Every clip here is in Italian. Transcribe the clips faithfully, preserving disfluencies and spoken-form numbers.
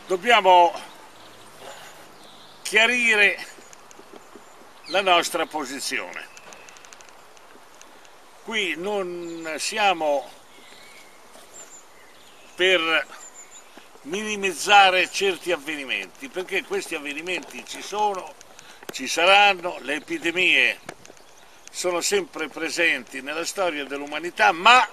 dobbiamo chiarire la nostra posizione. Qui non siamo per minimizzare certi avvenimenti, perché questi avvenimenti ci sono, ci saranno, le epidemie sono sempre presenti nella storia dell'umanità, ma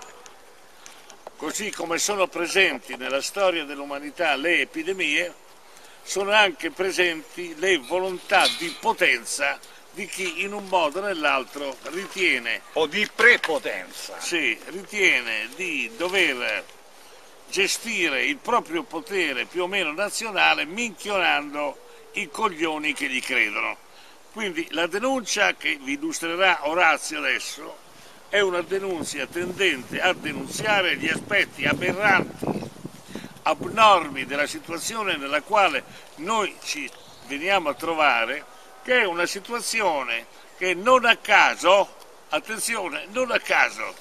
così come sono presenti nella storia dell'umanità le epidemie, sono anche presenti le volontà di potenza di chi in un modo o nell'altro ritiene, o di prepotenza, sì, ritiene di dover gestire il proprio potere più o meno nazionale minchionando i coglioni che gli credono. Quindi la denuncia che vi illustrerà Orazio adesso è una denuncia tendente a denunziare gli aspetti aberranti, abnormi della situazione nella quale noi ci veniamo a trovare, che è una situazione che non a caso, attenzione, non a caso,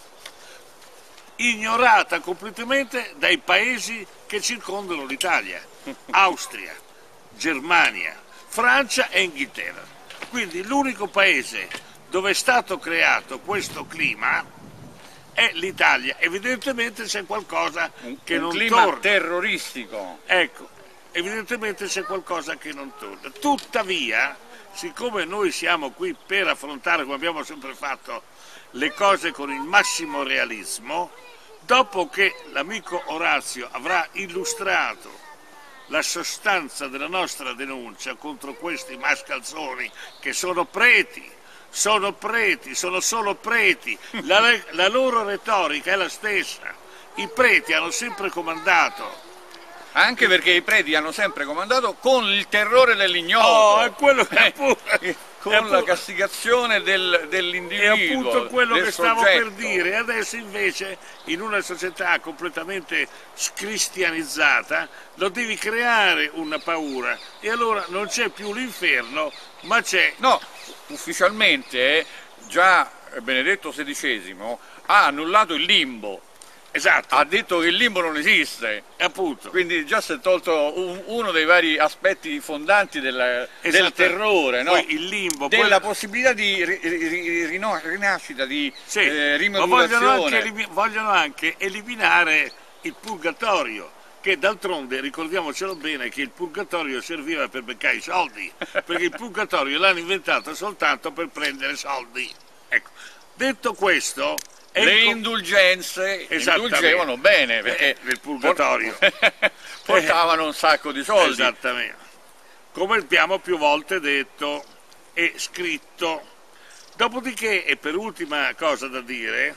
ignorata completamente dai paesi che circondano l'Italia, Austria, Germania, Francia e Inghilterra. Quindi l'unico paese dove è stato creato questo clima è l'Italia. Evidentemente c'è qualcosa che non torna. Un clima terroristico. Ecco, evidentemente c'è qualcosa che non torna. Tuttavia, siccome noi siamo qui per affrontare, come abbiamo sempre fatto, le cose con il massimo realismo, dopo che l'amico Orazio avrà illustrato la sostanza della nostra denuncia contro questi mascalzoni che sono preti, sono preti, sono solo preti, la, la loro retorica è la stessa, i preti hanno sempre comandato. Anche perché i preti hanno sempre comandato con il terrore dell'ignoto. Oh, è quello che appunto, con è appunto, la castigazione del, dell'individuo. È appunto quello che stavo soggetto. per dire. Adesso invece in una società completamente scristianizzata lo devi creare una paura e allora non c'è più l'inferno, ma c'è... No, ufficialmente già Benedetto sedicesimo ha annullato il limbo. Esatto. Ha detto che il limbo non esiste, appunto. Quindi già si è tolto un, uno dei vari aspetti fondanti del, del terrore, no? Poi il limbo, della poi... possibilità di ri, ri, ri, rinascita, di sì, eh, rimodulazione. Ma vogliono anche, vogliono vogliono anche eliminare il purgatorio, che d'altronde, ricordiamocelo bene, che il purgatorio serviva per beccare i soldi, perché il purgatorio l'hanno inventato soltanto per prendere soldi. Ecco. Detto questo... Le indulgenze indulgevano bene perché nel purgatorio portavano un sacco di soldi. Esattamente, come abbiamo più volte detto e scritto. Dopodiché, e per ultima cosa da dire,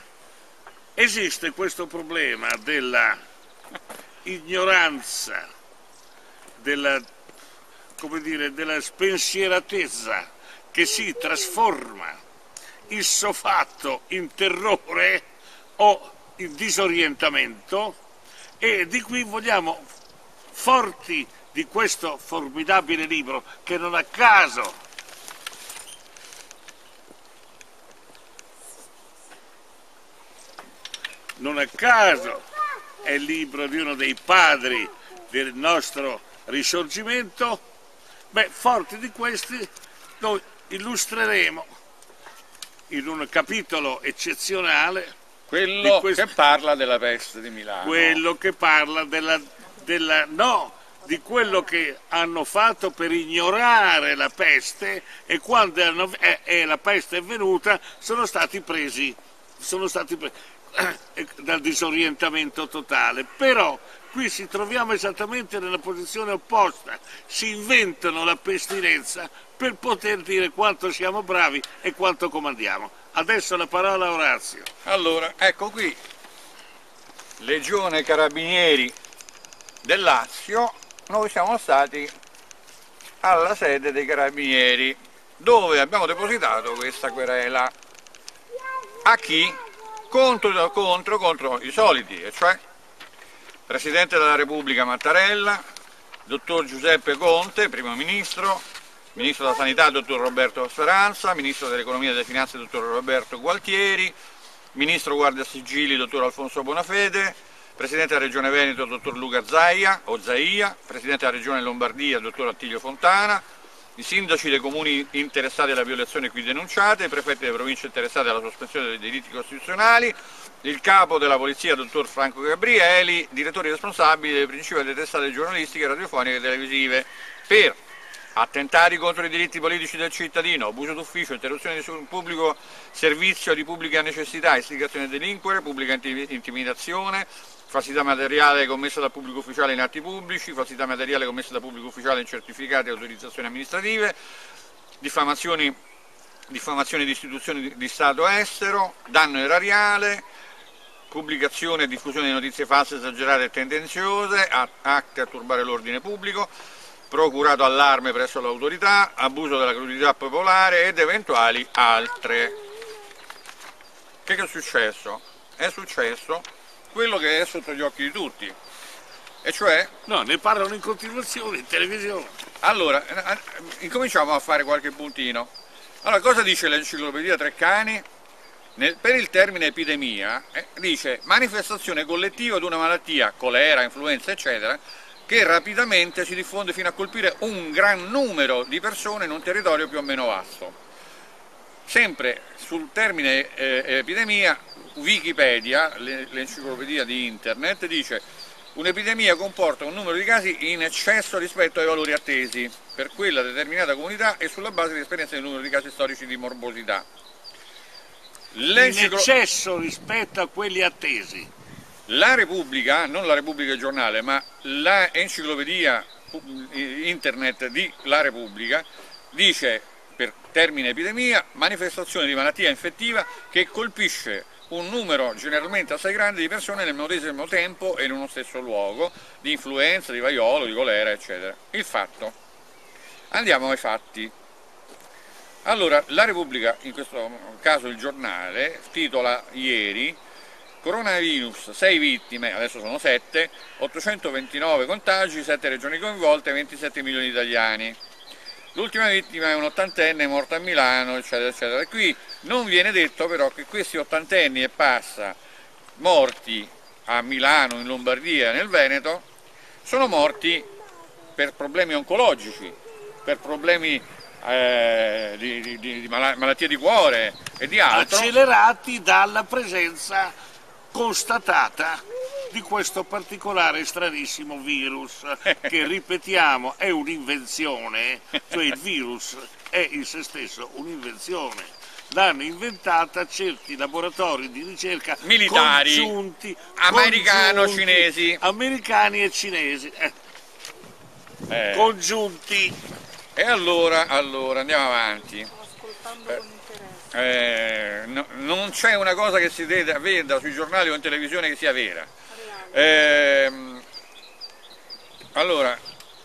esiste questo problema della ignoranza, della, come dire, della spensieratezza che si trasforma issofatto in terrore o in disorientamento, e di qui vogliamo, forti di questo formidabile libro che non a caso non a caso è il libro di uno dei padri del nostro risorgimento, beh, forti di questi noi illustreremo in un capitolo eccezionale quello questo, che parla della peste di Milano, quello che parla della, della no, di quello che hanno fatto per ignorare la peste, e quando hanno, eh, eh, la peste è venuta sono stati presi, sono stati presi eh, dal disorientamento totale. Però qui ci troviamo esattamente nella posizione opposta, si inventano la pestilenza per poter dire quanto siamo bravi e quanto comandiamo. Adesso la parola a Orazio. Allora, ecco qui, Legione Carabinieri del Lazio, noi siamo stati alla sede dei Carabinieri, dove abbiamo depositato questa querela. A chi? Contro, contro, contro i soliti, e cioè Presidente della Repubblica Mattarella, Dottor Giuseppe Conte, Primo Ministro, Ministro della Sanità, Dottor Roberto Speranza, Ministro dell'Economia e delle Finanze, Dottor Roberto Gualtieri, Ministro Guardia Sigilli, Dottor Alfonso Bonafede, Presidente della Regione Veneto, dottor Luca Zaia, o Zaia, Presidente della Regione Lombardia, dottor Attilio Fontana, i sindaci dei comuni interessati alle violazioni qui denunciate, i prefetti delle province interessate alla sospensione dei diritti costituzionali, il capo della polizia, dottor Franco Gabrieli, direttori responsabili delle principali testate giornalistiche, radiofoniche e televisive, per attentati contro i diritti politici del cittadino, abuso d'ufficio, interruzione di pubblico servizio di pubblica necessità, istigazione a delinquere, pubblica intimidazione, falsità materiale commessa da pubblico ufficiale in atti pubblici, falsità materiale commessa da pubblico ufficiale in certificati e autorizzazioni amministrative, diffamazioni, diffamazione di istituzioni di Stato estero, danno erariale, pubblicazione e diffusione di notizie false, esagerate e tendenziose, atti a turbare l'ordine pubblico, procurato allarme presso l'autorità, abuso della crudità popolare ed eventuali altre. Che è successo? È successo quello che è sotto gli occhi di tutti, e cioè... No, ne parlano in continuazione in televisione. Allora, incominciamo a fare qualche puntino. Allora, cosa dice l'enciclopedia Treccani? Nel, per il termine epidemia, eh, dice manifestazione collettiva di una malattia, colera, influenza, eccetera, che rapidamente si diffonde fino a colpire un gran numero di persone in un territorio più o meno vasto. Sempre sul termine eh, epidemia, Wikipedia, l'enciclopedia di internet, dice un'epidemia comporta un numero di casi in eccesso rispetto ai valori attesi per quella determinata comunità e sulla base dell'esperienza del numero di casi storici di morbosità. In eccesso rispetto a quelli attesi. La Repubblica, non la Repubblica il giornale, ma l'enciclopedia internet di La Repubblica dice, per termine epidemia, manifestazione di malattia infettiva che colpisce un numero generalmente assai grande di persone nel medesimo tempo e in uno stesso luogo, di influenza, di vaiolo, di colera, eccetera. Il fatto. Andiamo ai fatti. Allora, La Repubblica, in questo caso il giornale, titola ieri: coronavirus, sei vittime, adesso sono sette, ottocentoventinove contagi, sette regioni coinvolte, ventisette milioni di italiani. L'ultima vittima è un ottantenne morto a Milano, eccetera, eccetera. E qui non viene detto però che questi ottantenni e passa morti a Milano, in Lombardia e nel Veneto sono morti per problemi oncologici, per problemi eh, di, di, di malattie di cuore e di altro. Accelerati dalla presenza constatata di questo particolare stranissimo virus che, ripetiamo, è un'invenzione, cioè il virus è in se stesso un'invenzione, l'hanno inventata certi laboratori di ricerca militari, congiunti, americano-cinesi, americani e cinesi, eh. Eh. congiunti. E allora, allora andiamo avanti. Sto ascoltando con interesse. Eh, no, non c'è una cosa che si veda, veda sui giornali o in televisione che sia vera. Eh, allora,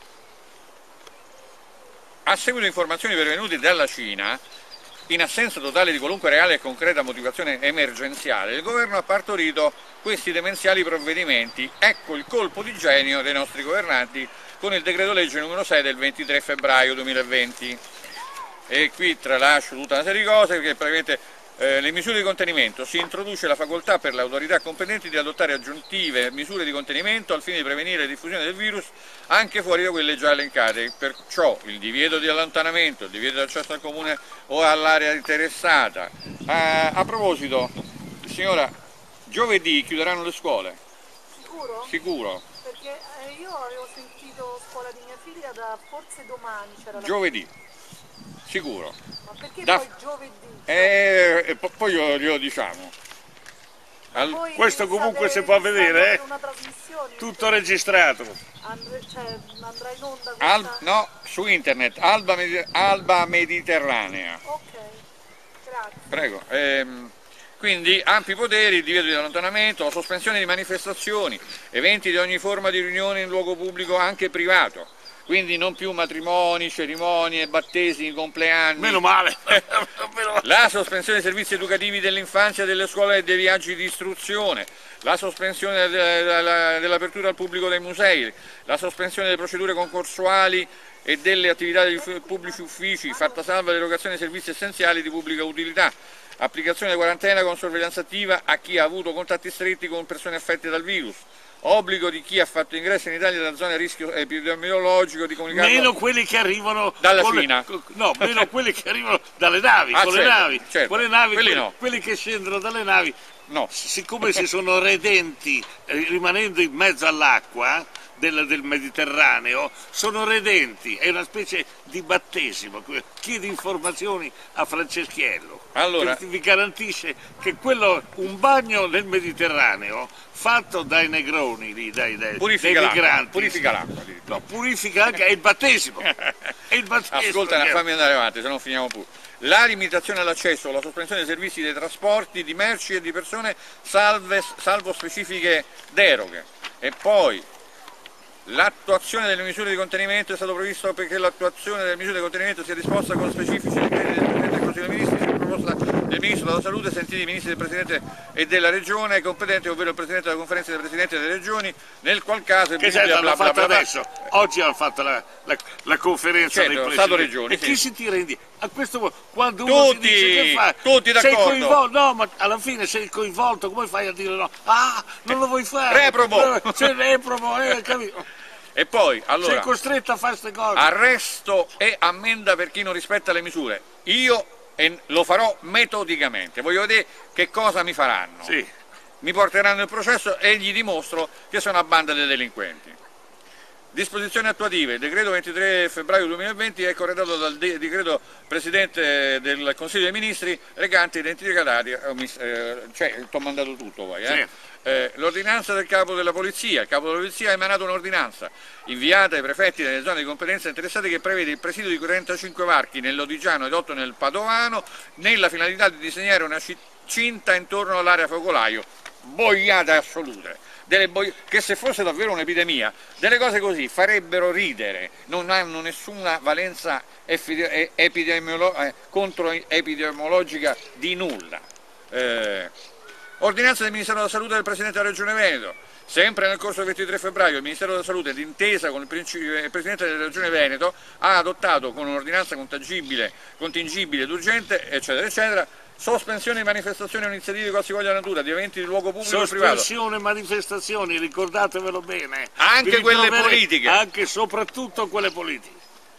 a seguito di informazioni pervenute dalla Cina, in assenza totale di qualunque reale e concreta motivazione emergenziale, il governo ha partorito questi demenziali provvedimenti. Ecco il colpo di genio dei nostri governanti con il decreto legge numero sei del ventitré febbraio duemilaventi. E qui tralascio tutta una serie di cose perché praticamente eh, le misure di contenimento: si introduce la facoltà per le autorità competenti di adottare aggiuntive misure di contenimento al fine di prevenire la diffusione del virus anche fuori da quelle già elencate, perciò il divieto di allontanamento, il divieto di accesso al comune o all'area interessata. A, a proposito, signora, giovedì chiuderanno le scuole? Sicuro? Sicuro. Perché eh, io avevo sentito scuola di mia figlia da forse domani c'era la... Giovedì. Sicuro. Ma perché da... poi giovedì? Eh, e poi glielo, glielo diciamo. Al... Questo comunque si può vedere, eh? Tutto registrato. Andre... Cioè, andrà in onda questa... Al... No, su internet, Alba, Medi... Alba Mediterranea. Ok, grazie. Prego. Ehm... Quindi ampi poteri, divieto di allontanamento, la sospensione di manifestazioni, eventi di ogni forma di riunione in luogo pubblico anche privato. Quindi non più matrimoni, cerimonie, battesimi, compleanni. Meno male. La sospensione dei servizi educativi dell'infanzia, delle scuole e dei viaggi di istruzione, la sospensione dell'apertura al pubblico dei musei, la sospensione delle procedure concorsuali e delle attività dei pubblici uffici, fatta salva l'erogazione dei servizi essenziali di pubblica utilità, applicazione di quarantena con sorveglianza attiva a chi ha avuto contatti stretti con persone affette dal virus, obbligo di chi ha fatto ingresso in Italia da zone a rischio epidemiologico di comunicare meno quelli che arrivano dalla con Cina, le, no, meno quelli che arrivano dalle navi, ah, con, certo, le navi certo. con le navi, quelli, quelli, no. quelli che scendono dalle navi, no. siccome si sono redenti eh, rimanendo in mezzo all'acqua del, del Mediterraneo, sono redenti, è una specie di battesimo. Chiedi informazioni a Franceschiello, allora, che vi garantisce che quello, un bagno nel Mediterraneo fatto dai negroni, lì, dai, dai, purifica dai migranti, purifica l'acqua, no, purifica anche, è il battesimo, è il battesimo. Ascolta, fammi andare avanti, se no finiamo pure. La limitazione all'accesso, la sospensione dei servizi dei trasporti di merci e di persone, salve, salvo specifiche deroghe. E poi l'attuazione delle misure di contenimento è stato previsto perché l'attuazione delle misure di contenimento sia disposta con specifici decreti del Presidente del Consiglio dei Ministri, sia proposta del Ministro della Salute, sentiti i Ministri del Presidente e della Regione competente, ovvero il Presidente della Conferenza dei Presidenti delle Regioni, nel qual caso... Che sai, l'hanno fatto adesso, oggi hanno fatto la, la, la conferenza certo, dei Presidenti. Stato-Regioni, e sì. Chi si tira indietro? A questo quando uno tutti, si dice che fa, tutti sei d'accordo. coinvolto, no, ma alla fine sei coinvolto, come fai a dire no? Ah, non lo vuoi fare? Reprobo! Sei reprobo, eh, capito? E poi, allora, sei costretto a fare queste cose. Arresto e ammenda per chi non rispetta le misure. Io e lo farò metodicamente, voglio vedere che cosa mi faranno. Sì. Mi porteranno il processo e gli dimostro che sono a banda dei delinquenti. Disposizioni attuative, il decreto ventitré febbraio duemilaventi è corredato dal de decreto Presidente del Consiglio dei Ministri recante identificatari, eh, cioè ti ho mandato tutto poi, eh? Sì. Eh, l'ordinanza del capo della polizia, il capo della polizia ha emanato un'ordinanza inviata ai prefetti nelle zone di competenza interessate che prevede il presidio di trentacinque varchi nell'Odigiano ed otto nel Padovano nella finalità di disegnare una cinta intorno all'area focolaio, boiate assolute, delle boi che se fosse davvero un'epidemia, delle cose così farebbero ridere, non hanno nessuna valenza epidemiolo eh, controepidemiologica di nulla. Eh, Ordinanza del Ministero della Salute del Presidente della Regione Veneto. Sempre nel corso del ventitré febbraio il Ministero della Salute, d'intesa con il, il Presidente della Regione Veneto, ha adottato con un'ordinanza contingibile, contingibile ed urgente, eccetera, eccetera, sospensione di manifestazioni o iniziative di qualsivoglia natura, di eventi di luogo pubblico o privato. Sospensione manifestazioni, ricordatevelo bene. Anche quelle politiche. Anche e soprattutto quelle politiche.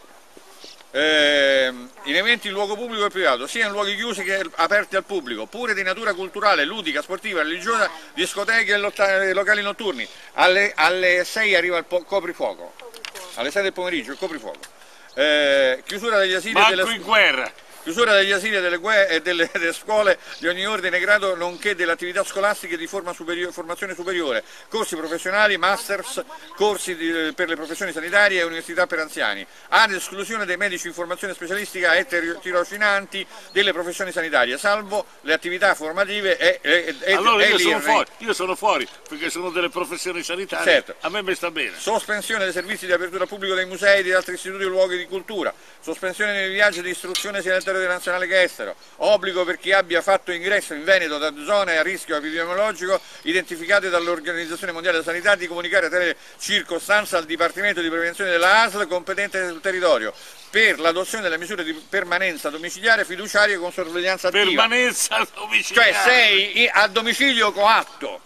Eh, in eventi in luogo pubblico e privato, sia in luoghi chiusi che aperti al pubblico, pure di natura culturale, ludica, sportiva, religiosa, discoteche e locali notturni. Alle, alle sei arriva il coprifuoco, alle sei del pomeriggio il coprifuoco. Eh, chiusura degli asili Manco e delle... in guerra. Chiusura degli asili e delle, e delle, delle scuole di ogni ordine e grado, nonché delle attività scolastiche di forma superiore, formazione superiore, corsi professionali, masters, corsi di, per le professioni sanitarie e università per anziani, ad esclusione dei medici in formazione specialistica e tirocinanti delle professioni sanitarie, salvo le attività formative e, e, e allora io e sono, fuori, io sono fuori, perché sono delle professioni sanitarie, certo. A me mi sta bene. Sospensione dei servizi di apertura pubblica dei musei e di altri istituti e luoghi di cultura, sospensione dei viaggi di istruzione sia nel territorio nazionale che estero, obbligo per chi abbia fatto ingresso in Veneto da zone a rischio epidemiologico identificate dall'Organizzazione Mondiale della Sanità di comunicare tale circostanza al Dipartimento di Prevenzione della A S L competente sul territorio per l'adozione delle misure di permanenza domiciliare fiduciaria con sorveglianza attiva. Permanenza domiciliare. Cioè sei a domicilio coatto,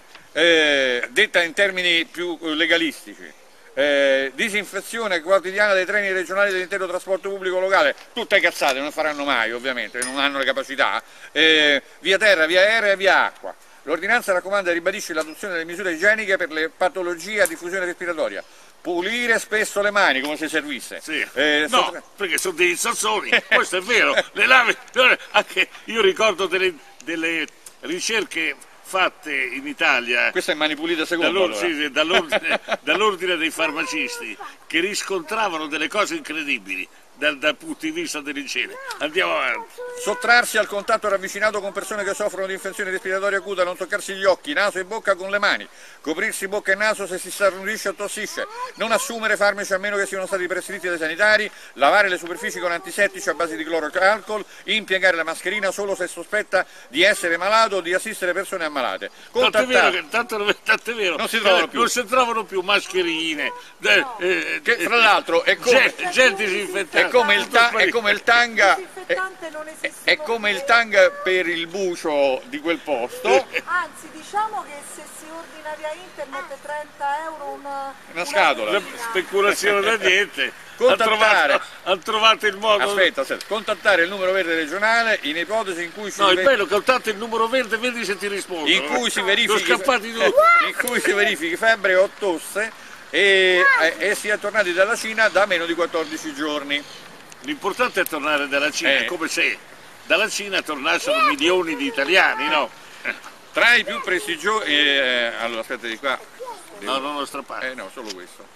eh, detta in termini più legalistici. Eh, disinfezione quotidiana dei treni regionali dell'intero trasporto pubblico locale, tutte cazzate, non faranno mai ovviamente, non hanno le capacità, eh, via terra, via aerea e via acqua. L'ordinanza raccomanda e ribadisce l'adozione delle misure igieniche per le patologie a diffusione respiratoria, pulire spesso le mani come se servisse. Sì. Eh, no, sottra... perché sono dei sassoni, questo è vero, le lave, anche io ricordo delle, delle ricerche fatte in Italia, questa è mani pulite secondo allora. Sì, dall'ordine, dall'ordine dei farmacisti, che riscontravano delle cose incredibili dal, dal punto di vista dell'igiene. Andiamo avanti. Sottrarsi al contatto ravvicinato con persone che soffrono di infezioni respiratorie acute, non toccarsi gli occhi, naso e bocca con le mani, coprirsi bocca e naso se si starnutisce o tossisce, non assumere farmaci a meno che siano stati prescritti dai sanitari, lavare le superfici con antisettici a base di cloro e alcol, impiegare la mascherina solo se sospetta di essere malato o di assistere persone ammalate. Tanto è vero, che, tanto, tanto è vero non si trovano più, non si trovano più mascherine, eh, eh, che fra l'altro è come, gel, gel disinfettante. è come il, ta è come il tanga, è, non esiste è come il tanga per il bucio di quel posto. Anzi, diciamo che se si ordina via internet trenta euro una, una scatola. Una speculazione da niente. Contattare, ha trovato, ha trovato il modo. Aspetta, aspetta, contattare il numero verde regionale in ipotesi in cui si no, è bello, contatta il numero verde, vedi se ti rispondono. In cui si verifichi, in cui si verifichi febbre o tosse e, e, e si è tornati dalla Cina da meno di quattordici giorni. L'importante è tornare dalla Cina, eh. è come se dalla Cina tornassero milioni di italiani, no? Tra i più prestigiosi, eh, allora aspetta di qua. No, non lo strappare. Eh no, solo questo.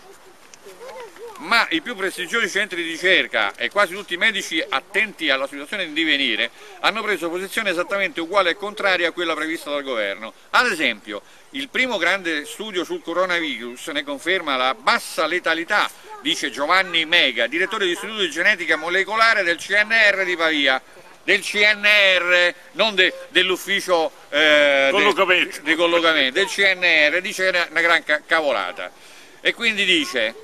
Ma i più prestigiosi centri di ricerca e quasi tutti i medici attenti alla situazione in divenire hanno preso posizione esattamente uguale e contraria a quella prevista dal governo. Ad esempio, il primo grande studio sul coronavirus ne conferma la bassa letalità, dice Giovanni Mega, direttore dell'Istituto di Genetica Molecolare del C N R di Pavia. Del C N R, non de, dell'ufficio eh, collocamento. De, de collocamento, del C N R, dice che è una gran cavolata. E quindi dice...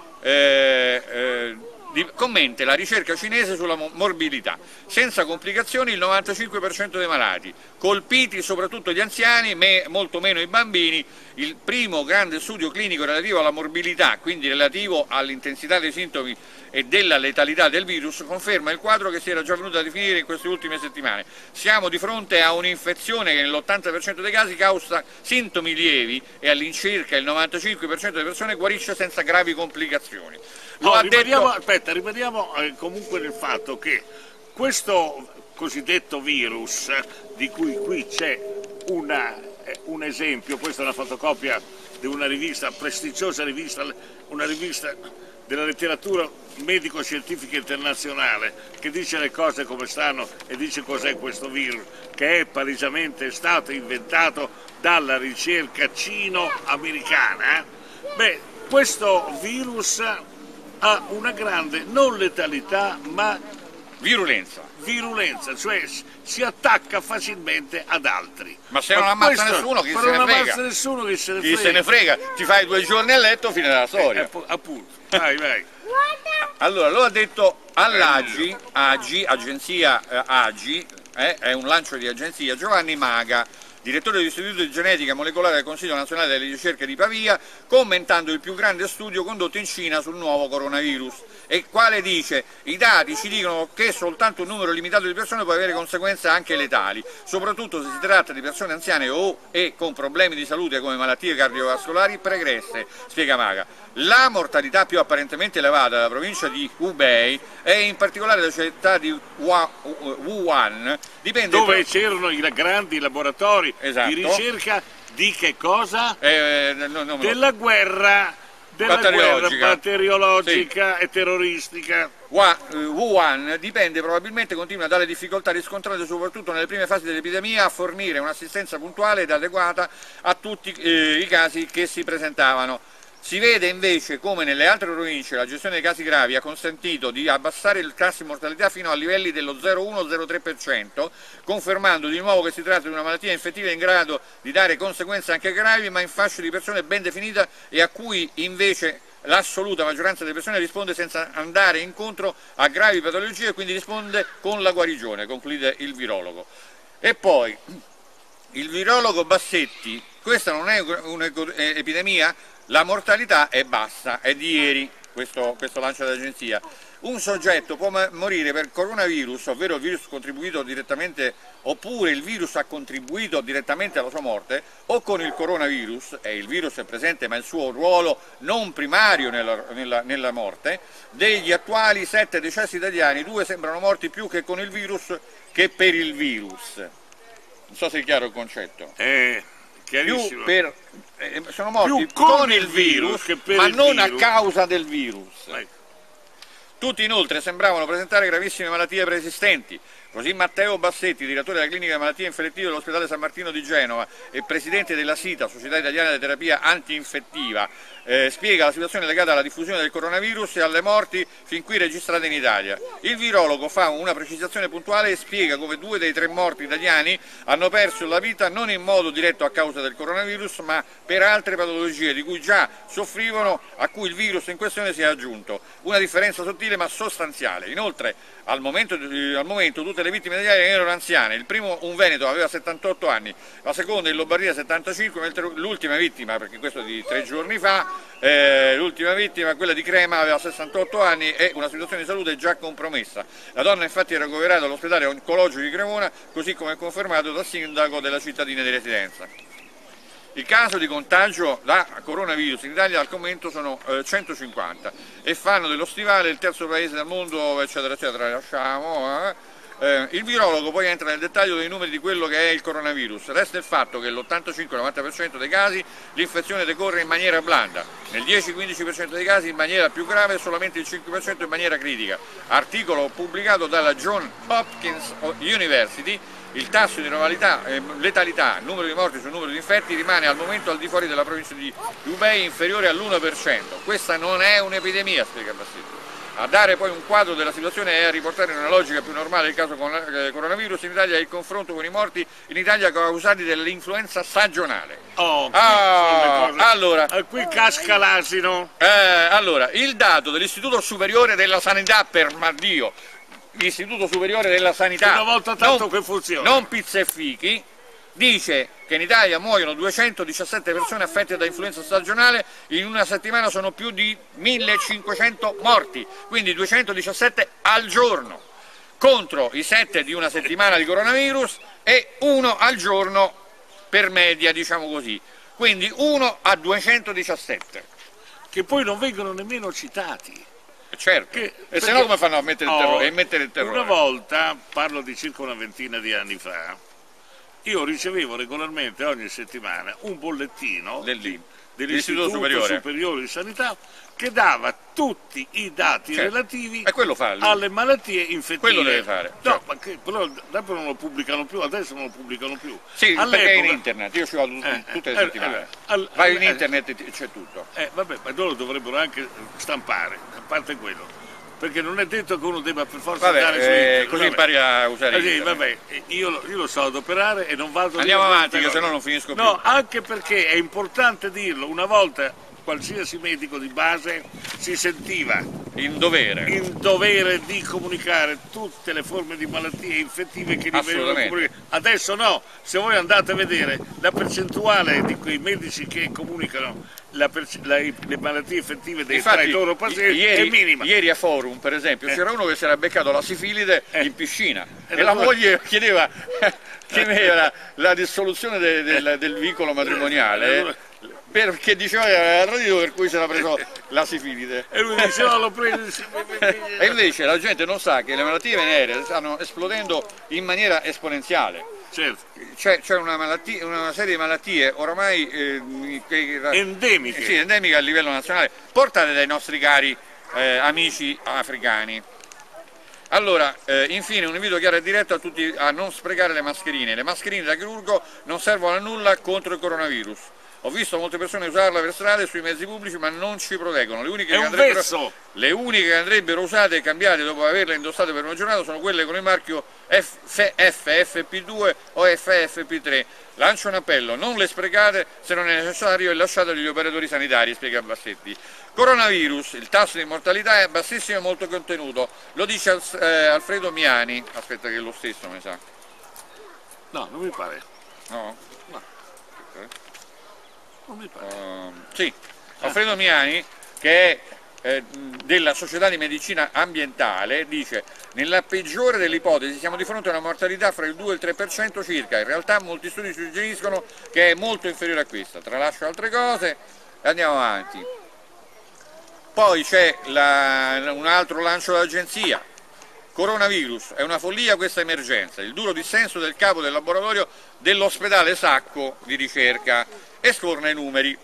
Eh, eh, commenta la ricerca cinese sulla morbilità. Senza complicazioni il novantacinque per cento dei malati, colpiti soprattutto gli anziani, me, molto meno i bambini. Il primo grande studio clinico relativo alla morbilità, quindi relativo all'intensità dei sintomi e della letalità del virus, conferma il quadro che si era già venuto a definire in queste ultime settimane. Siamo di fronte a un'infezione che nell'ottanta per cento dei casi causa sintomi lievi e all'incirca il novantacinque per cento delle persone guarisce senza gravi complicazioni. Lo no, ha rimaniamo, detto... Aspetta, rimaniamo eh, comunque nel fatto che questo cosiddetto virus, di cui qui c'è una, eh, un esempio, questa è una fotocopia di una rivista, prestigiosa rivista, una rivista della letteratura medico-scientifica internazionale, che dice le cose come stanno e dice cos'è questo virus, che è palesemente stato inventato dalla ricerca cino-americana. Beh, questo virus ha una grande non letalità ma virulenza, virulenza, cioè si attacca facilmente ad altri. Ma se non ammazza questo, nessuno, chi se ne frega? non ammazza nessuno, chi se ne frega? Chi se ne frega? Ti fai due giorni a letto, fine della storia. Eh, appunto, vai, vai. Allora, lo ha detto all'A G I, A G I, agenzia eh, A G I, eh, è un lancio di agenzia, Giovanni Maga, direttore dell'Istituto di Genetica Molecolare del Consiglio Nazionale delle Ricerche di Pavia, commentando il più grande studio condotto in Cina sul nuovo coronavirus, e quale dice: i dati ci dicono che soltanto un numero limitato di persone può avere conseguenze anche letali, soprattutto se si tratta di persone anziane o e con problemi di salute come malattie cardiovascolari pregresse, spiega Maga. La mortalità più apparentemente elevata della provincia di Hubei e in particolare della città di Wuhan dipende dove c'erano i grandi laboratori esatto. di ricerca di che cosa? Eh, no, no, della guerra della batteriologica, guerra batteriologica sì. e terroristica. Wuhan dipende probabilmente continua dalle difficoltà riscontrate soprattutto nelle prime fasi dell'epidemia a fornire un'assistenza puntuale ed adeguata a tutti eh, i casi che si presentavano. Si vede invece come nelle altre province la gestione dei casi gravi ha consentito di abbassare il tasso di mortalità fino a livelli dello zero virgola uno zero tre per cento, confermando di nuovo che si tratta di una malattia infettiva in grado di dare conseguenze anche gravi, ma in fasce di persone ben definita e a cui invece l'assoluta maggioranza delle persone risponde senza andare incontro a gravi patologie e quindi risponde con la guarigione, conclude il virologo. E poi il virologo Bassetti, questa non è un'epidemia? La mortalità è bassa, è di ieri questo, questo lancio d'agenzia. Un soggetto può morire per coronavirus, ovvero il virus contribuito direttamente, oppure il virus ha contribuito direttamente alla sua morte, o con il coronavirus, e il virus è presente ma il suo ruolo non primario nella, nella, nella morte. Degli attuali sette decessi italiani, due sembrano morti più che con il virus che per il virus. Non so se è chiaro il concetto. Eh. Più per, eh, sono morti più con, con il virus, virus che ma non virus. a causa del virus. Ecco. Tutti inoltre sembravano presentare gravissime malattie preesistenti, Così Matteo Bassetti, direttore della clinica malattie infettive dell'ospedale San Martino di Genova e presidente della SITA, Società Italiana di Terapia Antinfettiva, eh, spiega la situazione legata alla diffusione del coronavirus e alle morti fin qui registrate in Italia. Il virologo fa una precisazione puntuale e spiega come due dei tre morti italiani hanno perso la vita non in modo diretto a causa del coronavirus, ma per altre patologie di cui già soffrivano, a cui il virus in questione si è aggiunto. Una differenza sottile ma sostanziale. Inoltre, al momento, eh, al momento tutte le vittime italiane erano anziane. Il primo, un veneto, aveva settantotto anni, la seconda in Lombardia settantacinque, mentre l'ultima vittima, perché questo è di tre giorni fa, eh, l'ultima vittima, quella di Crema, aveva sessantotto anni e una situazione di salute già compromessa. La donna infatti era ricoverata all'ospedale oncologico di Cremona, così come confermato dal sindaco della cittadina di residenza. Il caso di contagio da coronavirus in Italia al momento sono eh, centocinquanta e fanno dello stivale il terzo paese del mondo, eccetera, eccetera. Lasciamo, eh. Eh, il virologo poi entra nel dettaglio dei numeri di quello che è il coronavirus. Resta il fatto che l'ottantacinque novanta per cento dei casi l'infezione decorre in maniera blanda, nel dieci quindici per cento dei casi in maniera più grave e solamente il cinque per cento in maniera critica. Articolo pubblicato dalla Johns Hopkins University. Il tasso di normalità, eh, letalità, numero di morti sul numero di infetti rimane al momento al di fuori della provincia di Hubei inferiore all'uno per cento. Questa non è un'epidemia, spiega Bassetti. A dare poi un quadro della situazione e a riportare una logica più normale il caso con eh, coronavirus in Italia e il confronto con i morti in Italia causati dall'influenza stagionale. Oh, ah, allora, ah, qui casca l'asino. Eh, allora, il dato dell'Istituto Superiore della Sanità, per Dio, l'Istituto Superiore della Sanità, una volta tanto non, che funziona, non pizza e fichi, dice che in Italia muoiono duecentodiciassette persone affette da influenza stagionale, in una settimana sono più di millecinquecento morti, quindi duecentodiciassette al giorno, contro i sette di una settimana di coronavirus e uno al giorno per media, diciamo così, quindi uno a duecentodiciassette. Che poi non vengono nemmeno citati. Certo, Che, e se no come fanno a mettere il terrore? Oh, e mettere il terrore? Una volta, parlo di circa una ventina di anni fa, io ricevevo regolarmente ogni settimana un bollettino dell'Istituto Superiore. Superiore di Sanità che dava tutti i dati certo. relativi e quello fa alle malattie infettive. Quello deve fare. No, certo. ma che, però dopo non lo pubblicano più, adesso non lo pubblicano più. Sì, perché è in internet, io ci vado eh, tutte le eh, settimane. Eh, all, Vai in eh, internet e c'è tutto. Eh, vabbè, ma loro dovrebbero anche stampare, a parte quello. Perché non è detto che uno debba per forza vabbè, andare su eh, internet. Così vabbè. impari a usare eh, sì, internet. Vabbè, io, io lo so adoperare e non vado... Andiamo avanti, che se no non finisco più. No, anche perché è importante dirlo, una volta qualsiasi medico di base si sentiva in dovere, in dovere di comunicare tutte le forme di malattie infettive che gli vengono comunicate. Adesso no, se voi andate a vedere la percentuale di quei medici che comunicano la la, le malattie infettive dei, infatti, tra i loro pazienti ieri, è minima. Ieri a Forum, per esempio, eh. c'era uno che si era beccato la sifilide eh. in piscina eh, e la poi... moglie chiedeva, chiedeva la, la dissoluzione de, de, del, del vincolo matrimoniale. Eh. Perché diceva che aveva tradito, per cui si era preso la sifilide. E lui diceva l'ho preso. E invece la gente non sa che le malattie veneree stanno esplodendo in maniera esponenziale. Certo. C'è, c'è una, malattia, una serie di malattie oramai eh, che, endemiche. Sì, endemiche a livello nazionale, portate dai nostri cari eh, amici africani. Allora, eh, infine un invito chiaro e diretto a tutti a non sprecare le mascherine. Le mascherine da chirurgo non servono a nulla contro il coronavirus. Ho visto molte persone usarla per strade e sui mezzi pubblici, ma non ci proteggono. Le uniche, È che un verso. le uniche che andrebbero usate e cambiate dopo averle indossate per una giornata sono quelle con il marchio F F P due o F F P tre. Lancio un appello, non le sprecate se non è necessario e lasciatele agli operatori sanitari, spiega Bassetti. Coronavirus, il tasso di mortalità è bassissimo e molto contenuto, lo dice eh, Alfredo Miani. Aspetta che è lo stesso, mi sa. No, non mi pare. No? No. Okay. Non mi pare. Uh, sì, Alfredo Miani, che è eh, della Società di Medicina Ambientale, dice: nella peggiore delle ipotesi siamo di fronte a una mortalità fra il due e il tre per cento circa, in realtà molti studi suggeriscono che è molto inferiore a questa. Tralascio altre cose e andiamo avanti. Poi c'è un altro lancio dell'agenzia. Coronavirus, è una follia questa emergenza, il duro dissenso del capo del laboratorio dell'ospedale Sacco di ricerca, e scorna i numeri.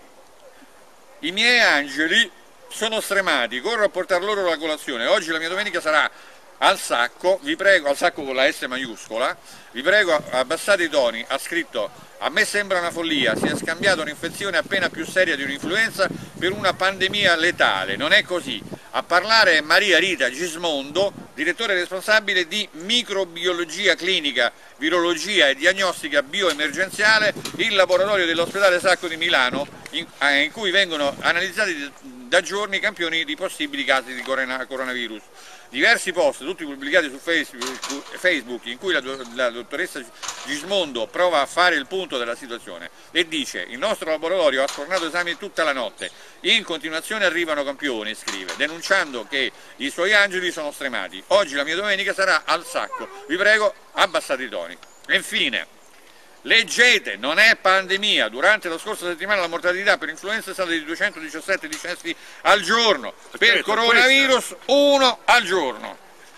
I miei angeli sono stremati, corro a portar loro la colazione, oggi la mia domenica sarà al sacco, vi prego, al sacco con la S maiuscola, vi prego abbassate i toni, ha scritto: a me sembra una follia, si è scambiata un'infezione appena più seria di un'influenza per una pandemia letale, non è così. A parlare è Maria Rita Gismondo, direttore responsabile di microbiologia clinica, virologia e diagnostica bioemergenziale, il laboratorio dell'ospedale Sacco di Milano, in, eh, in cui vengono analizzati da giorni i campioni di possibili casi di coronavirus. Diversi post, tutti pubblicati su Facebook, Facebook in cui la, la dottoressa Gismondo prova a fare il punto della situazione e dice: il nostro laboratorio ha sfornato esami tutta la notte, in continuazione arrivano campioni, scrive, denunciando che i suoi angeli sono stremati. Oggi la mia domenica sarà al sacco, vi prego abbassate i toni. E infine, leggete, non è pandemia, durante la scorsa settimana la mortalità per influenza è stata di duecentodiciassette decessi al giorno, per coronavirus uno al giorno.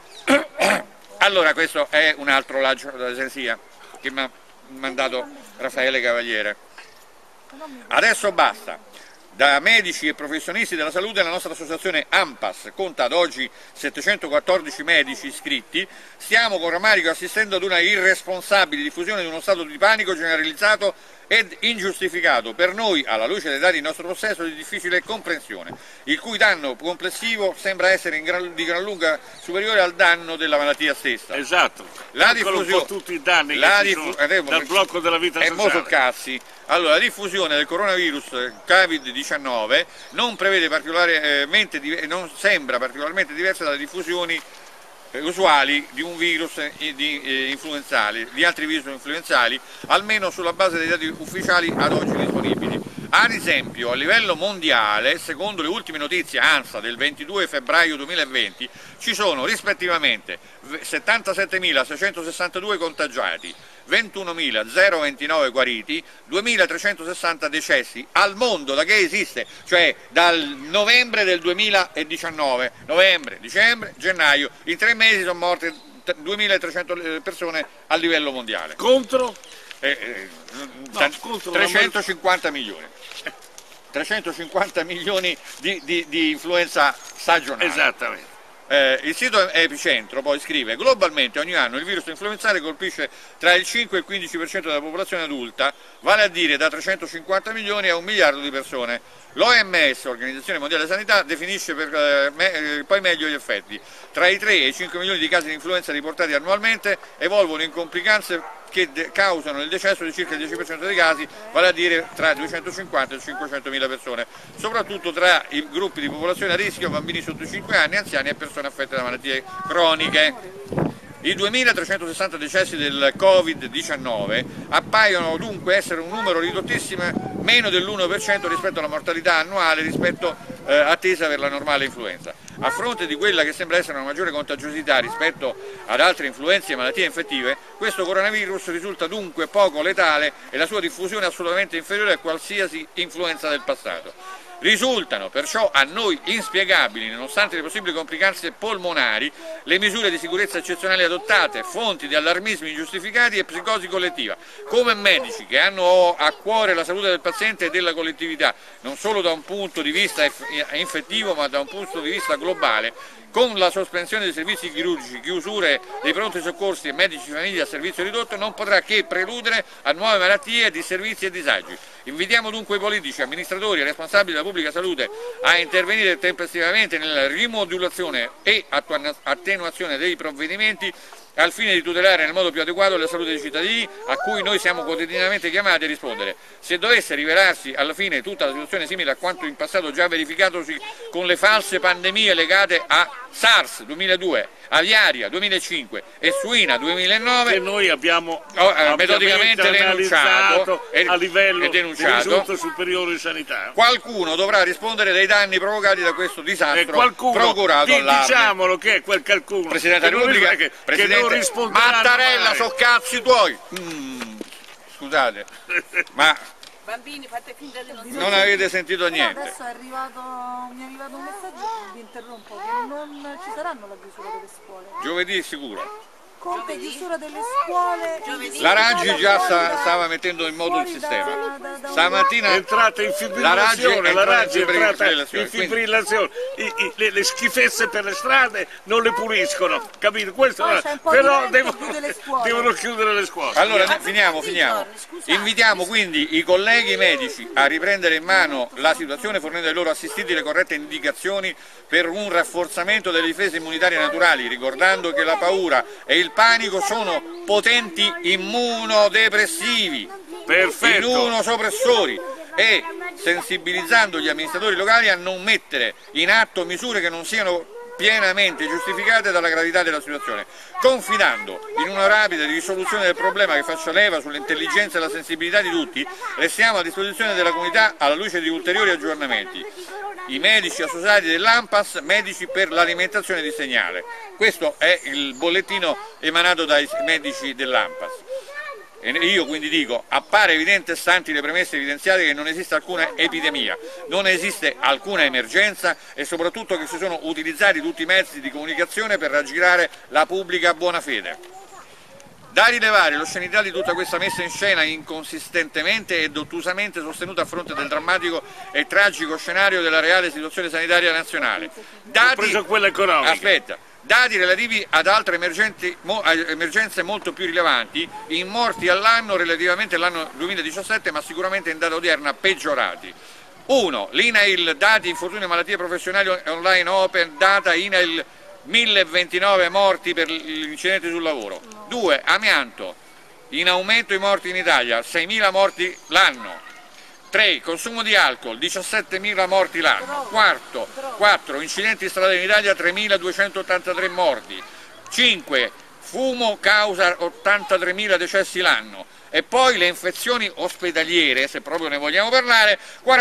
Allora questo è un altro lancio d'eresia che mi ha mandato Raffaele Cavaliere. Adesso basta. Da medici e professionisti della salute la nostra associazione ANPAS conta ad oggi settecentoquattordici medici iscritti. Stiamo con rammarico assistendo ad una irresponsabile diffusione di uno stato di panico generalizzato ed ingiustificato, per noi, alla luce dei dati in nostro possesso, di difficile comprensione, il cui danno complessivo sembra essere in gran, di gran lunga superiore al danno della malattia stessa. Esatto, la diffusione, un po' tutti i danni la che ci sono eh, dal blocco della vita è sociale. molto cazzi. Allora, la diffusione del coronavirus Covid diciannove non prevede particolarmente, non sembra particolarmente diversa dalle diffusioni usuali di un virus di, eh, influenzali, di altri virus influenzali, almeno sulla base dei dati ufficiali ad oggi disponibili. Ad esempio, a livello mondiale, secondo le ultime notizie ANSA del ventidue febbraio duemilaventi, ci sono rispettivamente settantasettemilaseicentosessantadue contagiati, ventunomilaventinove guariti, duemilatrecentosessanta decessi al mondo da che esiste, cioè dal novembre del duemiladiciannove, novembre, dicembre, gennaio, in tre mesi sono morte duemilatrecento persone a livello mondiale. Contro? Eh, eh, no, contro trecentocinquanta milioni. trecentocinquanta milioni di, di, di influenza stagionale. Esattamente. Eh, il sito Epicentro poi scrive: globalmente ogni anno il virus influenzale colpisce tra il cinque e il quindici per cento della popolazione adulta, vale a dire da trecentocinquanta milioni a un miliardo di persone. L'O M S, Organizzazione Mondiale della Sanità, definisce per, eh, me, eh, poi meglio gli effetti. Tra i tre e i cinque milioni di casi di influenza riportati annualmente evolvono in complicanze che causano il decesso di circa il dieci per cento dei casi, vale a dire tra duecentocinquanta e cinquecentomila persone, soprattutto tra i gruppi di popolazione a rischio, bambini sotto i cinque anni, anziani e persone affette da malattie croniche. I duemilatrecentosessanta decessi del Covid diciannove appaiono dunque essere un numero ridottissimo, meno dell'uno per cento rispetto alla mortalità annuale rispetto eh, attesa per la normale influenza. A fronte di quella che sembra essere una maggiore contagiosità rispetto ad altre influenze e malattie infettive, questo coronavirus risulta dunque poco letale e la sua diffusione assolutamente inferiore a qualsiasi influenza del passato. Risultano perciò a noi inspiegabili, nonostante le possibili complicanze polmonari, le misure di sicurezza eccezionali adottate, fonti di allarmismi ingiustificati e psicosi collettiva. Come medici che hanno a cuore la salute del paziente e della collettività, non solo da un punto di vista infettivo ma da un punto di vista globale, con la sospensione dei servizi chirurgici, chiusure dei pronti soccorsi e medici di famiglia a servizio ridotto, non potrà che preludere a nuove malattie, disservizi e disagi. Invitiamo dunque i politici, amministratori e responsabili della pubblica salute a intervenire tempestivamente nella rimodulazione e attenuazione dei provvedimenti al fine di tutelare nel modo più adeguato la salute dei cittadini a cui noi siamo quotidianamente chiamati a rispondere. Se dovesse rivelarsi alla fine tutta la situazione simile a quanto in passato già verificatosi con le false pandemie legate a SARS duemiladue, aviaria duemilacinque e suina duemilanove, che noi abbiamo oh, metodicamente denunciato e, a livello e denunciato, di superiore di sanità, qualcuno dovrà rispondere dei danni provocati da questo disastro qualcuno, procurato all'Arme. Diciamolo che è quel qualcuno, Presidente della Repubblica, che, Presidente, che non risponderà Mattarella, mai. so cazzi tuoi. Mm, scusate, ma bambini, fate finta di non non avete sentito Però niente. adesso è arrivato, mi è arrivato un messaggio, vi interrompo, che non ci saranno la chiusura delle scuole. Giovedì sicuro. Conte, chiusura delle scuole. La Raggi già sta, stava mettendo in moto il sistema. Stamattina è entrata in fibrillazione, la Raggi è entrata in fibrillazione. I, i, le, le schifezze per le strade non le puliscono, capito? Questo Poi è, c'è un po' però di vento, devono, chiude le scuole. devono chiudere le scuole. Allora ne- finiamo, finiamo. Invitiamo quindi i colleghi medici a riprendere in mano la situazione fornendo ai loro assistiti le corrette indicazioni per un rafforzamento delle difese immunitarie naturali, ricordando che la paura e il panico sono potenti immunodepressivi, Perfetto. immunosoppressori, e sensibilizzando gli amministratori locali a non mettere in atto misure che non siano pienamente giustificate dalla gravità della situazione, confidando in una rapida risoluzione del problema che faccia leva sull'intelligenza e la sensibilità di tutti. Restiamo a disposizione della comunità alla luce di ulteriori aggiornamenti. I medici associati dell'ANPAS, medici per l'alimentazione di segnale. Questo è il bollettino emanato dai medici dell'ANPAS. E io quindi dico, appare evidente, stanti le premesse evidenziate, che non esiste alcuna epidemia, non esiste alcuna emergenza e soprattutto che si sono utilizzati tutti i mezzi di comunicazione per raggirare la pubblica buona fede. Da rilevare l'oscenità di tutta questa messa in scena inconsistentemente e ottusamente sostenuta a fronte del drammatico e tragico scenario della reale situazione sanitaria nazionale. Dati, Compreso quella economica. Aspetta, dati relativi ad altre emergenze molto più rilevanti, in morti all'anno relativamente all'anno duemiladiciassette, ma sicuramente in data odierna peggiorati. uno. L'I N A I L, dati infortuni e malattie professionali online open, data I N A I L mille ventinove morti per gli incidenti sul lavoro. due. Amianto, in aumento i morti in Italia, seimila morti l'anno. tre. Consumo di alcol, diciassettemila morti l'anno. quattro. Incidenti stradali in Italia, tremiladuecentottantatré morti. cinque. Fumo causa ottantatremila decessi l'anno. E poi le infezioni ospedaliere, se proprio ne vogliamo parlare,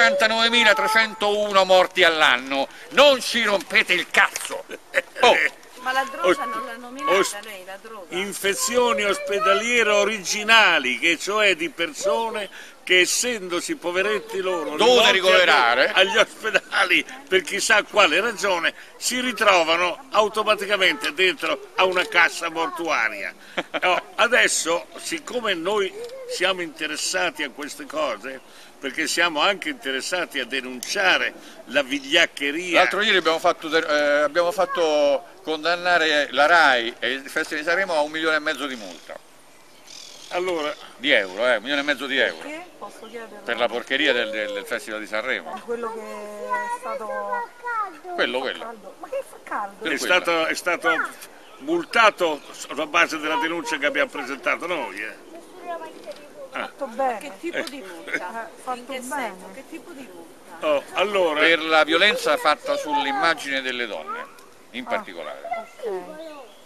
quarantanovemilatrecentouno morti all'anno. Non ci rompete il cazzo! Oh. Ma la droga non l'ha nominata lei, la droga? Infezioni ospedaliere originali, che cioè di persone che, essendosi poveretti loro dovute ricoverare agli ospedali per chissà quale ragione, si ritrovano automaticamente dentro a una cassa mortuaria. No, adesso, siccome noi siamo interessati a queste cose, perché siamo anche interessati a denunciare la vigliaccheria. L'altro ieri abbiamo fatto, eh, abbiamo fatto condannare la RAI e il Festival di Sanremo a un milione e mezzo di multa. Allora, di euro, eh, un milione e mezzo di euro. Perché? Posso chiedere? Per la porcheria del, del, del Festival di Sanremo. Quello che è stato... Quello, quello. caldo. Ma che fa caldo? è stato, è stato multato sulla base della denuncia che abbiamo presentato noi. Eh. Fatto bene. Che tipo di multa? Eh, fatto In che bene. senso? Che tipo di multa? Oh, allora, Per la violenza fatta sull'immagine delle donne, in particolare. Ok.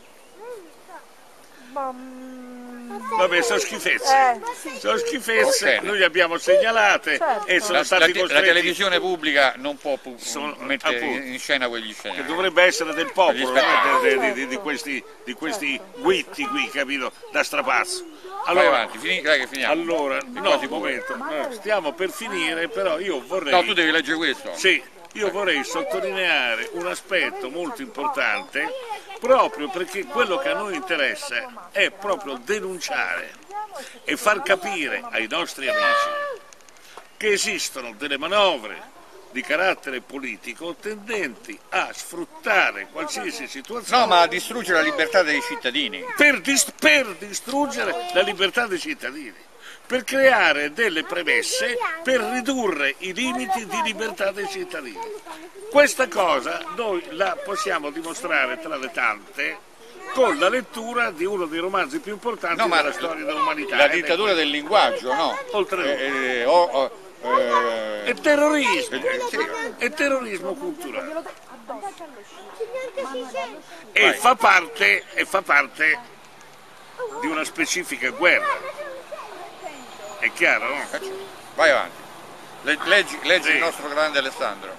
Ma... mm, vabbè, sono schifezze. Eh, sì. Sono schifezze, Ok. noi le abbiamo segnalate Certo. e sono La, la, stati la costretti, televisione pubblica non può pu- Sono- mettere appunto. in scena quegli che scenari. dovrebbe essere del popolo, Gli spettacoli. no? De- de- de- di questi, di questi guitti qui, capito? Da strapazzo. Vai Allora, avanti, fini, dai che finiamo. allora Di no, qua un si può. momento, no, stiamo per finire, però io vorrei... No, tu devi leggere questo. Sì, io vorrei sottolineare un aspetto molto importante, proprio perché quello che a noi interessa è proprio denunciare e far capire ai nostri amici che esistono delle manovre di carattere politico tendenti a sfruttare qualsiasi situazione No, ma a distruggere la libertà dei cittadini. per, dis- per distruggere la libertà dei cittadini, per creare delle premesse per ridurre i limiti di libertà dei cittadini. Questa cosa noi la possiamo dimostrare tra le tante con la lettura di uno dei romanzi più importanti No, ma della storia dell'umanità. La ed è dittatura del linguaggio, no? Oltre- Eh, eh, oh, oh, eh, è terrorismo, eh, sì. è terrorismo culturale e Vai. fa parte, e fa parte di una specifica guerra. È chiaro, no? Vai avanti. Le- leggi leggi Sì. il nostro grande Alessandro.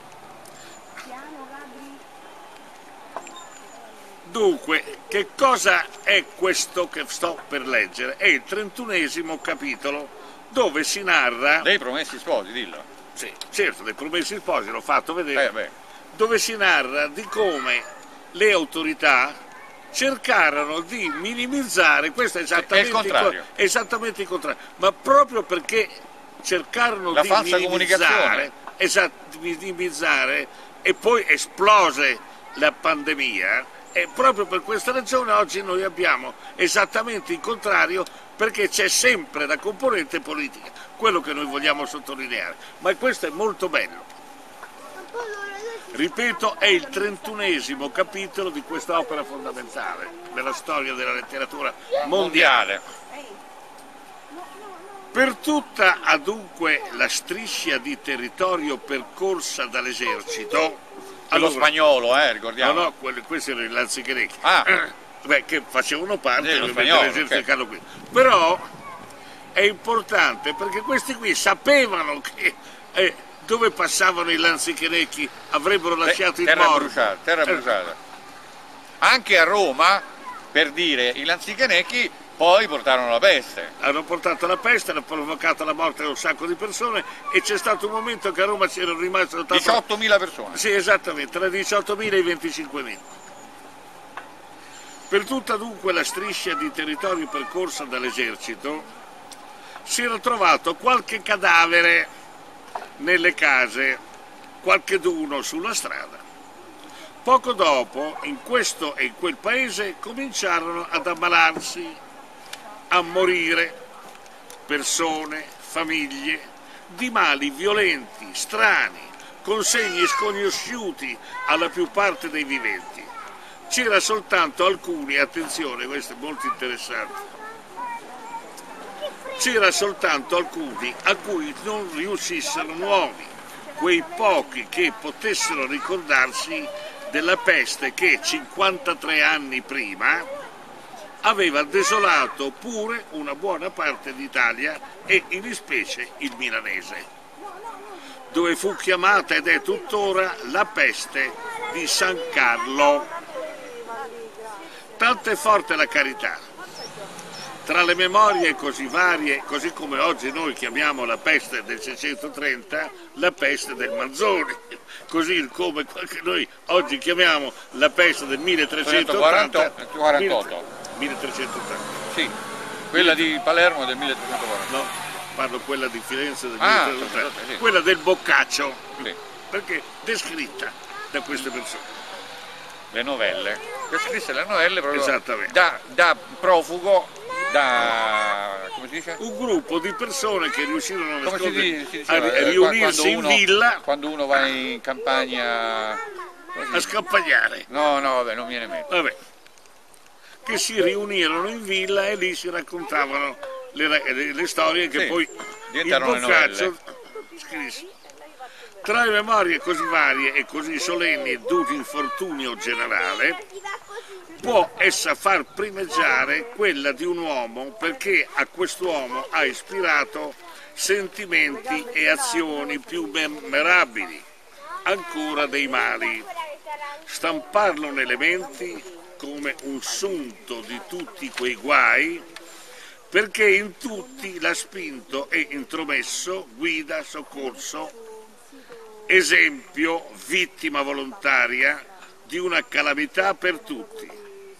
Dunque, che cosa è questo che sto per leggere? È il trentunesimo capitolo dove si narra, Dei promessi sposi, dillo. sì, certo, dei Promessi Sposi, l'ho fatto vedere, Eh, beh. dove si narra di come le autorità cercarono di minimizzare, questo è esattamente, è il contrario. Il, esattamente il contrario, ma proprio perché cercarono La di falsa minimizzare, esatto, minimizzare e poi esplose la pandemia, e proprio per questa ragione oggi noi abbiamo esattamente il contrario, perché c'è sempre la componente politica, quello che noi vogliamo sottolineare, ma questo è molto bello. Ripeto, è il trentunesimo capitolo di questa opera fondamentale della storia della letteratura mondiale. Per tutta adunque la striscia di territorio percorsa dall'esercito, quello allora, spagnolo, eh, ricordiamo. No, no, quelli, questi erano i lanzichenecchi. Ah. Beh, che facevano parte Dello dell'esercito spagnolo, Carlo quinto. Però è importante perché questi qui sapevano che eh, dove passavano i lanzichenecchi avrebbero lasciato il terra morto. bruciata, terra bruciata. Anche a Roma, per dire, i lanzichenecchi poi portarono la peste. Hanno portato la peste, hanno provocato la morte di un sacco di persone e c'è stato un momento che a Roma c'erano rimaste diciottomila persone. Sì, esattamente, tra i diciottomila e i venticinquemila. Per tutta dunque la striscia di territorio percorsa dall'esercito si era trovato qualche cadavere nelle case, qualcheduno sulla strada. Poco dopo, in questo e in quel paese, cominciarono ad ammalarsi, a morire persone, famiglie, di mali violenti, strani, con segni sconosciuti alla più parte dei viventi. C'era soltanto alcuni, attenzione, questo è molto interessante, c'era soltanto alcuni a cui non riuscissero nuovi, quei pochi che potessero ricordarsi della peste che cinquantatré anni prima aveva desolato pure una buona parte d'Italia e in specie il milanese, dove fu chiamata ed è tuttora la peste di San Carlo. Tanto è forte la carità. Tra le memorie così varie, così come oggi noi chiamiamo la peste del seicentotrenta, la peste del Manzoni, così come noi oggi chiamiamo la peste del milletrecentottanta, quarantotto. milletrecentottanta. Sì, quella di Palermo è del milletrecentoquaranta. No, parlo quella di Firenze del ah, milletrecentottanta, sì. Quella del Boccaccio, sì. Perché descritta da queste persone. Le novelle, che scrisse le novelle proprio da, da profugo, da, come si dice? Un gruppo di persone che riuscirono come si dice, si diceva, a riunirsi uno, in villa. Quando uno va in campagna a scampagnare. No, no, vabbè, non viene in mente. Vabbè. Che si riunirono in villa e lì si raccontavano le, le, le storie che sì, poi il Boccaccio scrisse. Tra le memorie così varie e così solenni d'un infortunio generale, può essa far primeggiare quella di un uomo, perché a quest'uomo ha ispirato sentimenti e azioni più memorabili ancora dei mali. Stamparlo nelle menti come un sunto di tutti quei guai, perché in tutti l'ha spinto e intromesso guida, soccorso, esempio, vittima volontaria di una calamità per tutti.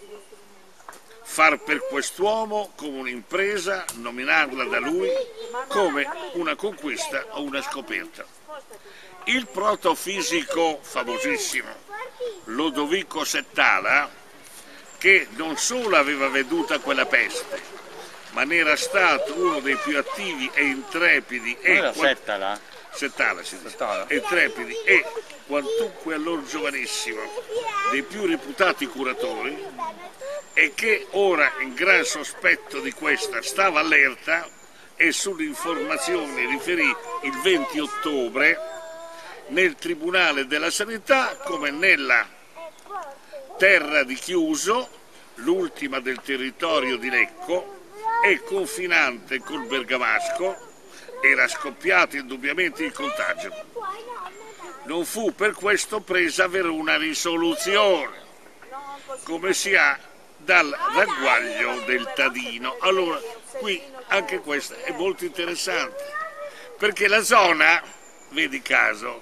Far per quest'uomo come un'impresa, nominarla da lui come una conquista o una scoperta. Il protofisico famosissimo Lodovico Settala, che non solo aveva veduta quella peste, ma ne era stato uno dei più attivi e intrepidi e era Settala? Settala, si dice, intrepidi e quantunque allora giovanissimo dei più reputati curatori, e che ora in gran sospetto di questa stava allerta e sulle informazioni riferì il venti ottobre nel Tribunale della Sanità come nella terra di Chiuso, l'ultima del territorio di Lecco e confinante col Bergamasco, era scoppiato indubbiamente il contagio. Non fu per questo presa Verona risoluzione, come si ha dal ragguaglio del Tadino. Allora, qui anche questo è molto interessante, perché la zona, vedi caso,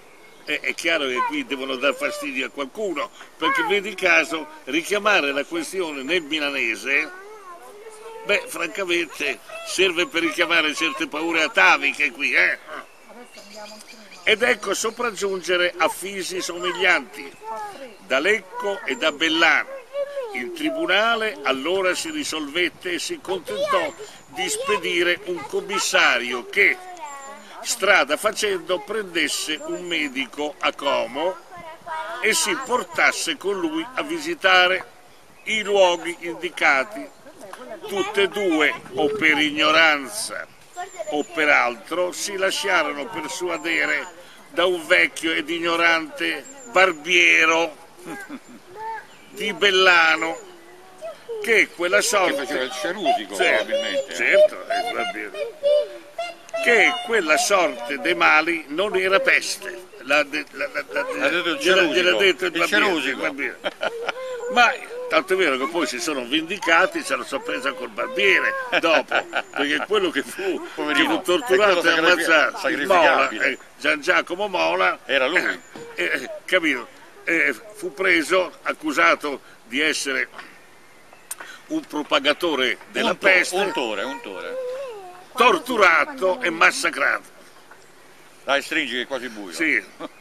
è, è chiaro che qui devono dar fastidio a qualcuno, perché vedi caso richiamare la questione nel milanese, beh, francamente serve per richiamare certe paure ataviche qui, eh? Ed ecco sopraggiungere a fisi somiglianti da Lecco e da Bellano. Il tribunale allora si risolvette e si contentò di spedire un commissario che, strada facendo, prendesse un medico a Como e si portasse con lui a visitare i luoghi indicati, tutte e due, o per ignoranza o per altro, si lasciarono persuadere da un vecchio ed ignorante barbiero di Bellano, che quella sorte... Che faceva il cerusico, certo, probabilmente. certo, il barbiero. Che quella sorte dei mali non era peste. L'ha de, la, la, la, ha detto il gliela, gliel'ha detto il, il barbiero, cerusico. il barbiero. Ma tanto è vero che poi si sono vendicati, se la sono presa col barbiere dopo, perché quello che fu, che fu torturato e ammazzato, il Mola, eh, Gian Giacomo Mola, era lui, eh, eh, capito? Eh, fu preso, accusato di essere un propagatore della untore, peste, untore, untore. torturato e massacrato. Dai, stringi che è quasi buio. Sì.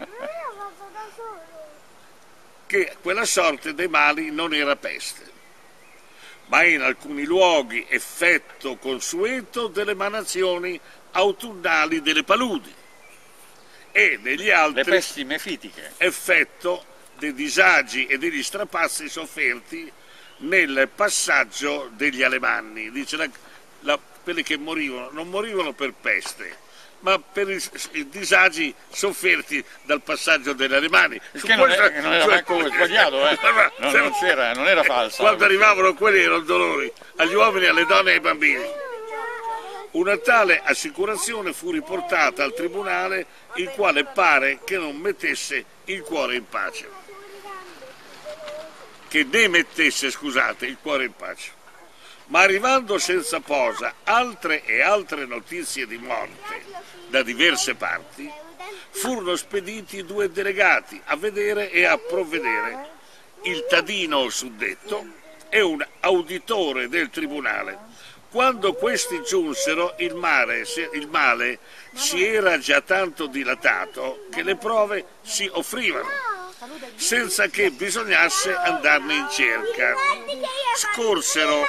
Che quella sorte dei mali non era peste, ma in alcuni luoghi effetto consueto delle emanazioni autunnali delle paludi e negli altri le pesti mefitiche, effetto dei disagi e degli strapazzi sofferti nel passaggio degli alemanni. Dice la, la, quelli che morivano non morivano per peste, ma per i, i disagi sofferti dal passaggio degli alemanni. Che non, è, non era manco sbagliato, eh? non, non, c'era, non era falsa. Quando arrivavano quelli erano dolori agli uomini, alle donne e ai bambini. Una tale assicurazione fu riportata al tribunale, il quale pare che non mettesse il cuore in pace. Che ne mettesse, scusate, il cuore in pace. Ma arrivando senza posa altre e altre notizie di morte da diverse parti, furono spediti due delegati a vedere e a provvedere, il Tadino suddetto e un auditore del tribunale. Quando questi giunsero, il male, il male si era già tanto dilatato che le prove si offrivano, senza che bisognasse andarne in cerca. Scorsero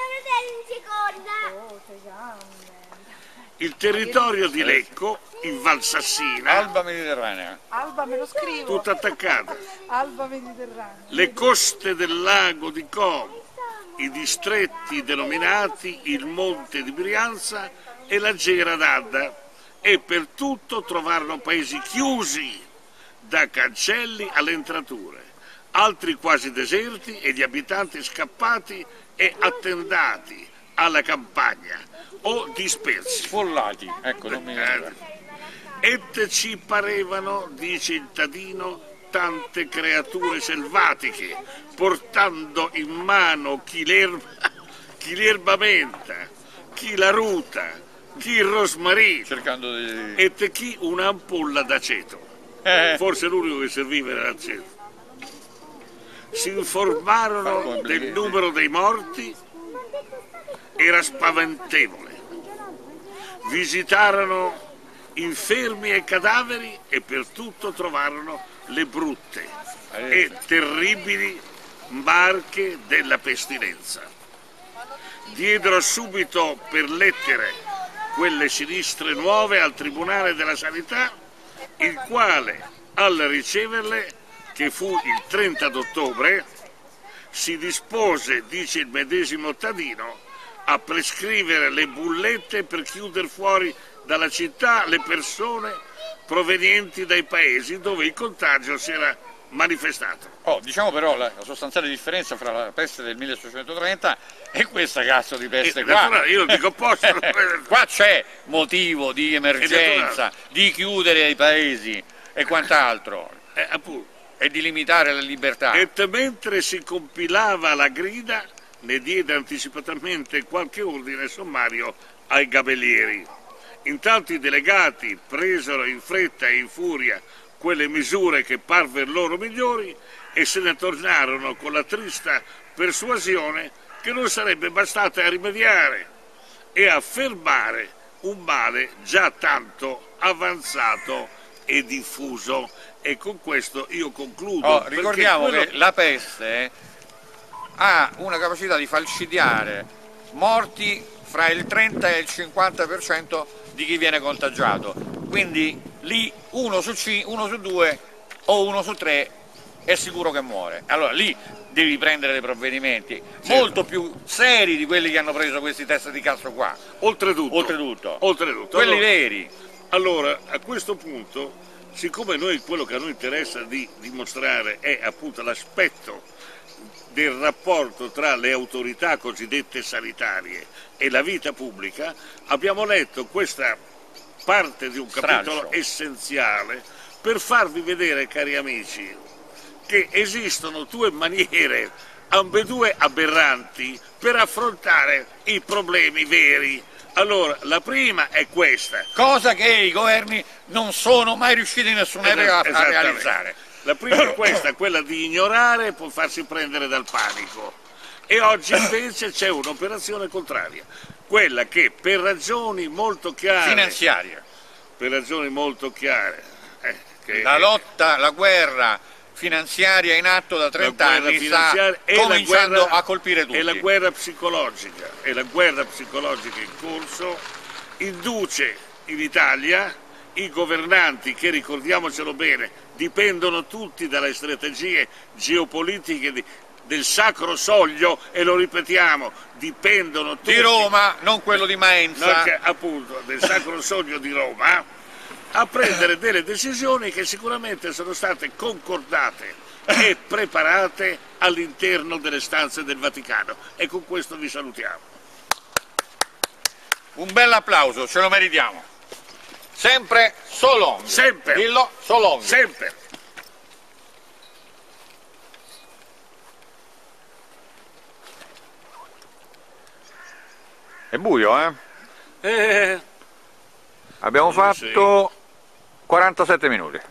il territorio di Lecco, in Val Sassina, Alba Mediterranea, Alba me lo scrivo. tutta attaccata, Alba Mediterranea. le coste del lago di Como, i distretti denominati il Monte di Brianza e la Gera d'Adda, e per tutto trovarono paesi chiusi da cancelli alle entrature, altri quasi deserti e gli abitanti scappati e attendati alla campagna o dispersi. sfollati, ecco, non mi ricordo. Et ci parevano, dice il Tadino, tante creature selvatiche, portando in mano chi l'erba, chi l'erba menta, chi la ruta, chi il rosmarino, cercando di... e chi un'ampolla d'aceto. Eh. Forse l'unico che serviva era l'aceto. Si informarono del numero dei morti, era spaventevole. Visitarono infermi e cadaveri e per tutto trovarono le brutte e terribili marche della pestilenza. Diedero subito per lettere quelle sinistre nuove al Tribunale della Sanità, il quale, al riceverle, che fu il trenta d'ottobre, si dispose, dice il medesimo Tadino, a prescrivere le bullette per chiudere fuori dalla città le persone provenienti dai paesi dove il contagio si era manifestato. Oh, diciamo però la, la sostanziale differenza fra la peste del millesettecentotrenta e questa cazzo di peste Eh, qua. io lo dico apposta. Qua c'è motivo di emergenza, di chiudere i paesi e quant'altro, Eh, appunto. e di limitare la libertà. E mentre si compilava la grida, ne diede anticipatamente qualche ordine sommario ai gabellieri. Intanto i delegati presero in fretta e in furia quelle misure che parvero loro migliori e se ne tornarono con la trista persuasione che non sarebbe bastato a rimediare e a fermare un male già tanto avanzato e diffuso. E con questo io concludo. Oh, ricordiamo quello... che la peste ha una capacità di falcidiare morti fra il trenta e il cinquanta per cento di chi viene contagiato, quindi lì uno su, c, uno su due o uno su tre è sicuro che muore. Allora lì devi prendere dei provvedimenti certo. molto più seri di quelli che hanno preso questi test di cazzo qua. Oltretutto, oltretutto, oltretutto. quelli allora, veri. Allora, a questo punto, siccome noi quello che a noi interessa di dimostrare è appunto l'aspetto del rapporto tra le autorità cosiddette sanitarie e la vita pubblica, abbiamo letto questa parte di un capitolo Stralcio. essenziale per farvi vedere, cari amici, che esistono due maniere, ambedue aberranti, per affrontare i problemi veri. Allora, la prima è questa. Cosa che i governi non sono mai riusciti in nessuna epoca a realizzare. La prima è questa, quella di ignorare e poi farsi prendere dal panico. E oggi invece c'è un'operazione contraria, quella che per ragioni molto chiare... finanziarie. Per ragioni molto chiare. Eh, che la è, lotta, la guerra finanziaria in atto da trenta anni sta cominciando guerra, a colpire tutti. E la guerra psicologica, e la guerra psicologica in corso induce in Italia i governanti, che ricordiamocelo bene, dipendono tutti dalle strategie geopolitiche di, del Sacro Soglio, e lo ripetiamo, dipendono tutti... Di Roma, non quello di Maenza. No, che, appunto, del Sacro Soglio di Roma, a prendere delle decisioni che sicuramente sono state concordate e preparate all'interno delle stanze del Vaticano. E con questo vi salutiamo. Un bel applauso, ce lo meritiamo. Sempre Solong. Sempre. Dillo, Solong. Sempre. È buio, eh? Eh, Abbiamo fatto quarantasette minuti.